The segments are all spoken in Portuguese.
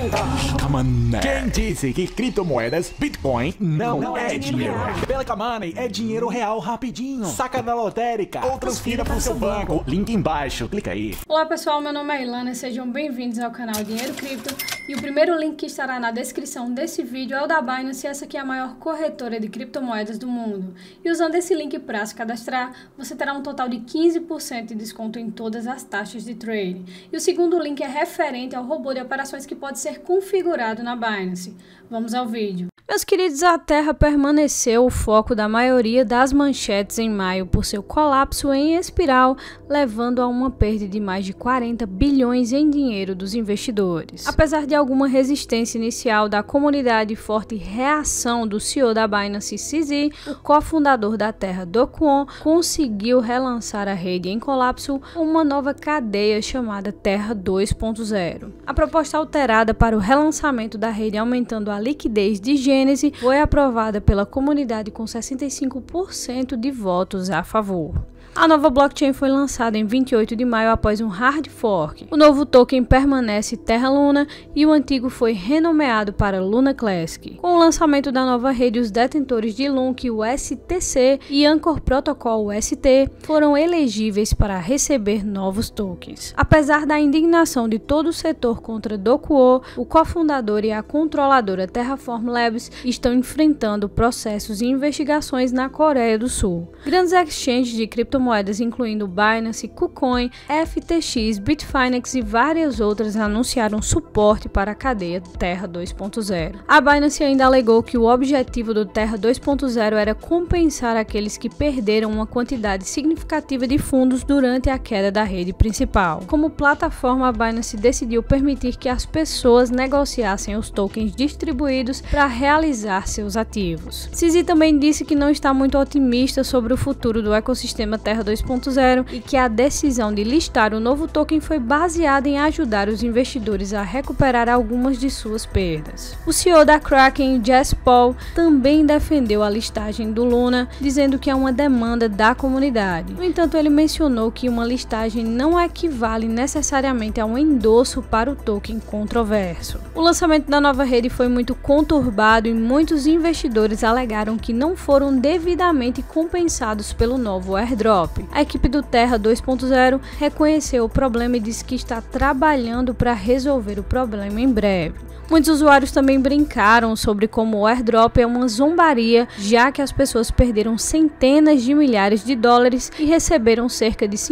Mané. Quem disse que criptomoedas, Bitcoin, não é dinheiro? Pelica Money é dinheiro real rapidinho. Saca na lotérica ou transfira pro seu banco. Link embaixo, clica aí. Olá pessoal, meu nome é Ilana e sejam bem-vindos ao canal Dinheiro Cripto. E o primeiro link que estará na descrição desse vídeo é o da Binance, e essa aqui é a maior corretora de criptomoedas do mundo. E usando esse link para se cadastrar, você terá um total de 15% de desconto em todas as taxas de trade. E o segundo link é referente ao robô de operações que pode ser configurado na Binance. Vamos ao vídeo. Meus queridos, a Terra permaneceu o foco da maioria das manchetes em maio por seu colapso em espiral, levando a uma perda de mais de 40 bilhões em dinheiro dos investidores. Apesar de alguma resistência inicial da comunidade e forte reação do CEO da Binance, CZ, o cofundador da Terra, Do Kwon, conseguiu relançar a rede em colapso com uma nova cadeia chamada Terra 2.0. A proposta alterada para o relançamento da rede, aumentando a liquidez de Gênese, foi aprovada pela comunidade com 65% de votos a favor. A nova blockchain foi lançada em 28 de maio após um hard fork. O novo token permanece Terra Luna e o antigo foi renomeado para Luna Classic. Com o lançamento da nova rede, os detentores de LUNC, o STC e Anchor Protocol, o ST, foram elegíveis para receber novos tokens. Apesar da indignação de todo o setor contra Do Kwon, o cofundador e a controladora Terraform Labs estão enfrentando processos e investigações na Coreia do Sul. Grandes exchanges de criptomoedas, incluindo Binance, KuCoin, FTX, Bitfinex e várias outras, anunciaram suporte para a cadeia Terra 2.0. A Binance ainda alegou que o objetivo do Terra 2.0 era compensar aqueles que perderam uma quantidade significativa de fundos durante a queda da rede principal. Como plataforma, a Binance decidiu permitir que as pessoas negociassem os tokens distribuídos para realizar seus ativos. CZ também disse que não está muito otimista sobre o futuro do ecossistema Terra 2.0 e que a decisão de listar o novo token foi baseada em ajudar os investidores a recuperar algumas de suas perdas. O CEO da Kraken, Jess Paul, também defendeu a listagem do Luna, dizendo que é uma demanda da comunidade. No entanto, ele mencionou que uma listagem não equivale necessariamente a um endosso para o token controverso. O lançamento da nova rede foi muito conturbado e muitos investidores alegaram que não foram devidamente compensados pelo novo airdrop. A equipe do Terra 2.0 reconheceu o problema e disse que está trabalhando para resolver o problema em breve. Muitos usuários também brincaram sobre como o airdrop é uma zombaria, já que as pessoas perderam centenas de milhares de dólares e receberam cerca de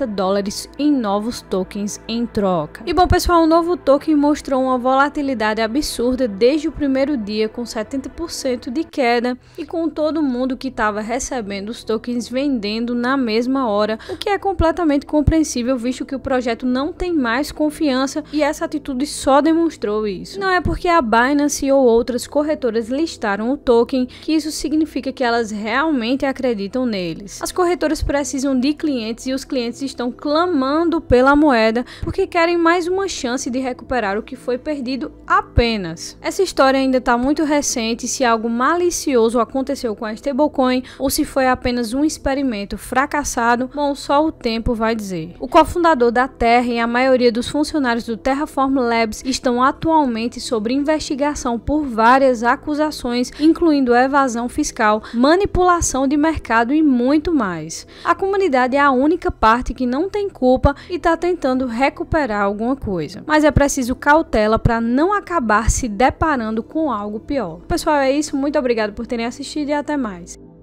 $50 em novos tokens em troca. E bom pessoal, o novo token mostrou uma volatilidade absurda desde o primeiro dia, com 70% de queda e com todo mundo que estava recebendo os tokens vendendo na mesma hora, o que é completamente compreensível, visto que o projeto não tem mais confiança e essa atitude só demonstrou isso. Não é porque a Binance ou outras corretoras listaram o token que isso significa que elas realmente acreditam neles. As corretoras precisam de clientes e os clientes estão clamando pela moeda porque querem mais uma chance de recuperar o que foi perdido apenas. Essa história ainda está muito recente, se algo malicioso aconteceu com a stablecoin ou se foi apenas um experimento fracassado, bom, só o tempo vai dizer. O cofundador da Terra e a maioria dos funcionários do Terraform Labs estão atualmente sobre investigação por várias acusações, incluindo evasão fiscal, manipulação de mercado e muito mais. A comunidade é a única parte que não tem culpa e está tentando recuperar alguma coisa. Mas é preciso cautela para não acabar se deparando com algo pior. Pessoal, é isso. Muito obrigado por terem assistido e até mais.